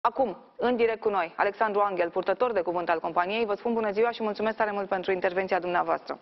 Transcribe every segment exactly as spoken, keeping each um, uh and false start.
Acum, în direct cu noi, Alexandru Anghel, purtător de cuvânt al companiei, vă spun bună ziua și mulțumesc tare mult pentru intervenția dumneavoastră.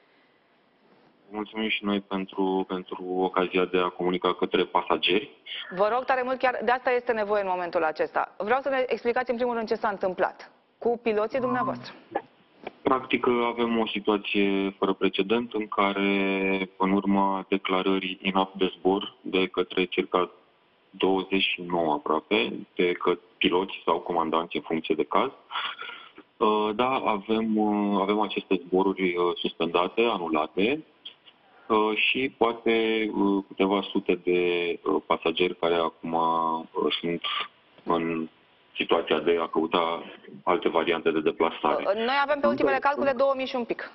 Mulțumim și noi pentru, pentru ocazia de a comunica către pasageri. Vă rog tare mult, chiar de asta este nevoie în momentul acesta. Vreau să ne explicați în primul rând ce s-a întâmplat cu piloții dumneavoastră. Practic avem o situație fără precedent în care, în urma declarării inapte de zbor de către circa douăzeci și nouă aproape, de că piloți sau comandanți în funcție de caz, da, avem, avem aceste zboruri suspendate, anulate, și poate câteva sute de pasageri care acum sunt în situația de a căuta alte variante de deplasare. Noi avem pe ultimele calcule două mii și un pic.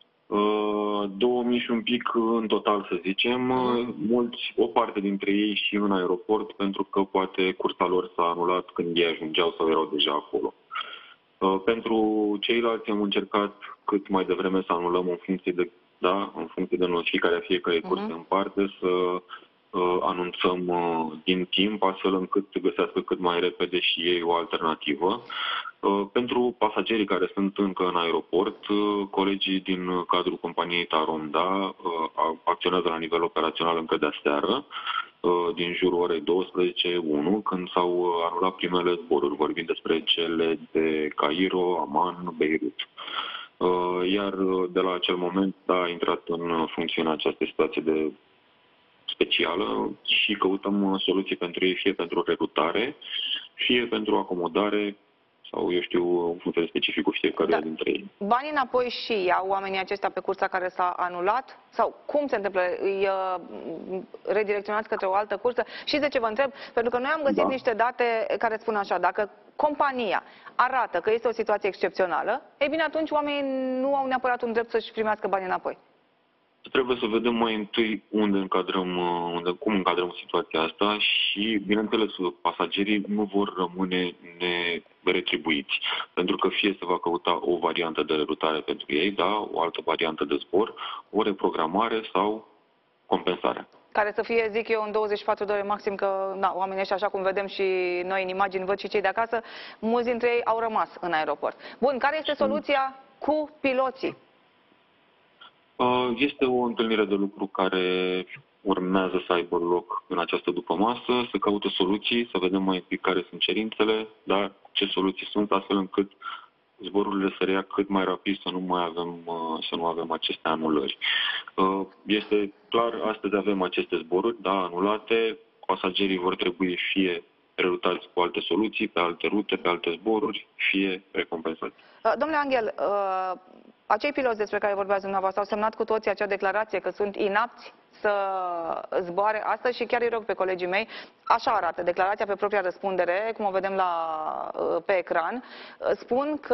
două mii și un pic în total, să zicem. Mulți, o parte dintre ei și în aeroport, pentru că poate cursa lor s-a anulat când ei ajungeau sau erau deja acolo. Pentru ceilalți am încercat cât mai devreme să anulăm în funcție de, da, în funcție de notificarea fiecărei curse uh-huh. în parte, să uh, anunțăm uh, din timp, astfel încât să găsească cât mai repede și ei o alternativă. Uh, pentru pasagerii care sunt încă în aeroport, uh, colegii din cadrul companiei Tarom, da, uh, acționează la nivel operațional încă de aseară, uh, din jurul orei douăsprezece unu, când s-au anulat primele zboruri, vorbind despre cele de Cairo, Amman, Beirut. Iar de la acel moment a intrat în funcțiune această situație de specială și căutăm soluții pentru ei, fie pentru rerutare, fie pentru acomodare sau, eu știu, în funcție de specificul fiecare da. dintre ei. Banii înapoi și iau oamenii aceștia pe cursa care s-a anulat? Sau cum se întâmplă? Îi uh, redirecționați către o altă cursă? Și de ce vă întreb? Pentru că noi am găsit da. niște date care spun așa, dacă compania arată că este o situație excepțională, ei bine, atunci oamenii nu au neapărat un drept să-și primească banii înapoi. Trebuie să vedem mai întâi unde încadrăm, unde, cum încadrăm situația asta și, bineînțeles, pasagerii nu vor rămâne neretribuiți, pentru că fie se va căuta o variantă de rerutare pentru ei, da, o altă variantă de zbor, o reprogramare sau compensare. Care să fie, zic eu, în douăzeci și patru de ore maxim, că na, oamenii ăștia, așa cum vedem și noi în imagini, văd și cei de acasă, mulți dintre ei au rămas în aeroport. Bun, care este soluția cu piloții? Este o întâlnire de lucru care urmează să aibă loc în această dupămasă, să caute soluții, să vedem mai întâi care sunt cerințele, dar ce soluții sunt, astfel încât zborurile să reia cât mai rapid, să nu mai avem, să nu avem aceste anulări. Este clar, astăzi avem aceste zboruri, da, anulate, pasagerii vor trebui fie rerutați cu alte soluții, pe alte rute, pe alte zboruri, fie recompensați. Domnule Anghel, acei piloți despre care vorbeați dumneavoastră au semnat cu toții acea declarație că sunt inapți să zboare astăzi și chiar îi rog pe colegii mei, așa arată declarația pe propria răspundere, cum o vedem la, pe ecran, spun că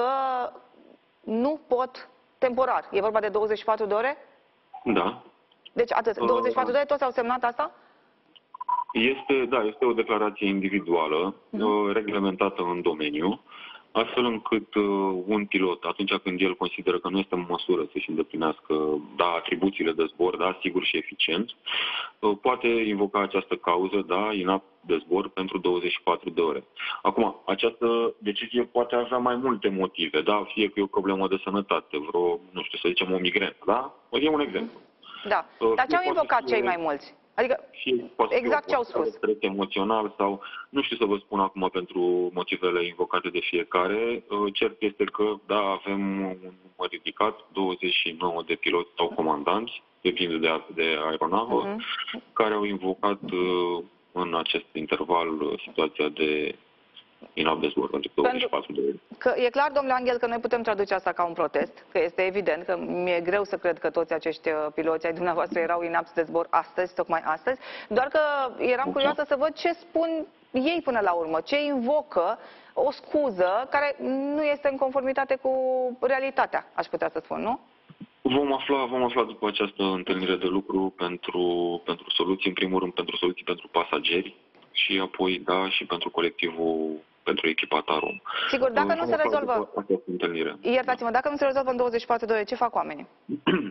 nu pot temporar. E vorba de douăzeci și patru de ore? Da. Deci atât, douăzeci și patru de ore, toți au semnat asta? Este, da, este o declarație individuală, uh-huh. reglementată în domeniu, astfel încât uh, un pilot, atunci când el consideră că nu este în măsură să-și îndeplinească da, atribuțiile de zbor, da, sigur și eficient, uh, poate invoca această cauză, da, inapt de zbor pentru douăzeci și patru de ore. Acum, această decizie poate avea mai multe motive, da, fie că e o problemă de sănătate, vreo, nu știu, să zicem o migrenă, da? O e un exemplu. Da, uh, dar ce au invocat cei mai mulți? Adică, exact ce au spus. Stres emoțional sau, nu știu să vă spun acum pentru motivele invocate de fiecare, cert este că, da, avem un număr ridicat, douăzeci și nouă de piloți sau comandanți, depinde de, de aeronavă, uh-huh. care au invocat în acest interval situația de inapt de zbor pentru douăzeci și patru de ore. Că e clar, domnule Anghel, că noi putem traduce asta ca un protest, că este evident, că mi-e greu să cred că toți acești piloți ai dumneavoastră erau inapți de zbor astăzi, tocmai astăzi, doar că eram curioasă să văd ce spun ei până la urmă, ce invocă o scuză care nu este în conformitate cu realitatea, aș putea să spun, nu? Vom afla, vom afla după această întâlnire de lucru pentru, pentru soluții, în primul rând pentru soluții pentru pasageri și apoi, da, și pentru colectivul, pentru echipa Tarom. Sigur, dacă nu se rezolvă, iertați-mă, dacă nu se rezolvă în douăzeci și patru de ore, ce fac oamenii?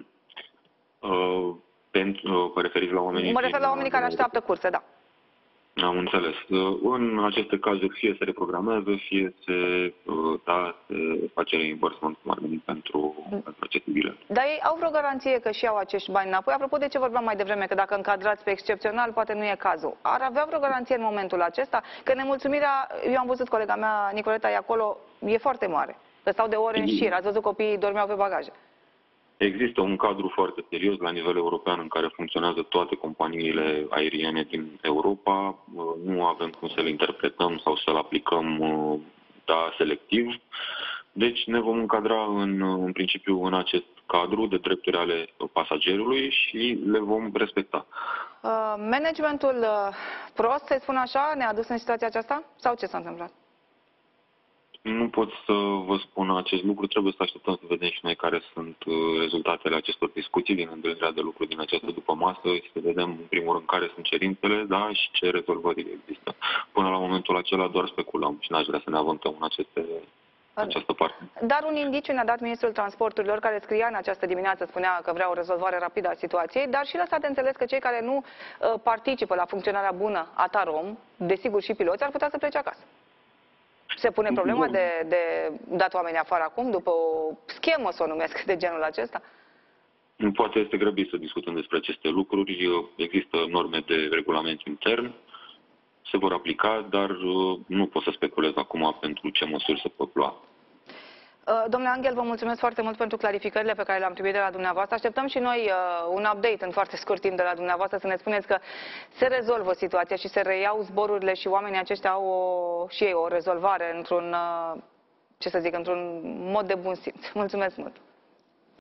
uh, pentru, uh, vă referiți la oamenii? Mă refer la oamenii care așteaptă curse, da. Am înțeles. În aceste cazuri fie se reprogramează, fie se, da, se face reimbursement cum ar veni pentru, pentru aceste bilete. Dar ei au vreo garanție că și au acești bani înapoi? Apropo de ce vorbeam mai devreme, că dacă încadrați pe excepțional, poate nu e cazul. Ar avea vreo garanție în momentul acesta? Că nemulțumirea, eu am văzut colega mea, Nicoleta, e acolo, e foarte mare. Că stau de ore în șir, ați văzut copiii dormeau pe bagaje. Există un cadru foarte serios la nivel european în care funcționează toate companiile aeriene din Europa. Nu avem cum să le interpretăm sau să le aplicăm, da, selectiv. Deci ne vom încadra în, în principiu în acest cadru de drepturi ale pasagerului și le vom respecta. Uh, managementul uh, prost, să spun așa, ne-a dus în situația aceasta? Sau ce s-a întâmplat? Nu pot să vă spun acest lucru, trebuie să așteptăm să vedem și noi care sunt rezultatele acestor discuții din întâlnirea de lucru din această dupămasă și să vedem în primul rând care sunt cerințele, da, și ce rezolvări există. Până la momentul acela doar speculăm și n-aș vrea să ne avântăm în aceste, această parte. Dar un indiciu ne-a dat ministrul transporturilor, care scria în această dimineață, spunea că vrea o rezolvare rapidă a situației, dar și lăsat de înțeles că cei care nu uh, participă la funcționarea bună a TAROM, desigur și piloți, ar putea să plece acasă. Se pune problema de, de dat oamenii afară acum, după o schemă, să o numesc, de genul acesta? Poate este grăbit să discutăm despre aceste lucruri. Există norme de regulament intern, se vor aplica, dar nu pot să speculez acum pentru ce măsuri se pot lua. Domnule Angel, vă mulțumesc foarte mult pentru clarificările pe care le-am primit de la dumneavoastră. Așteptăm și noi uh, un update în foarte scurt timp de la dumneavoastră, să ne spuneți că se rezolvă situația și se reiau zborurile și oamenii aceștia au o, și ei o rezolvare într-un, uh, ce să zic, într-un mod de bun simț. Mulțumesc mult!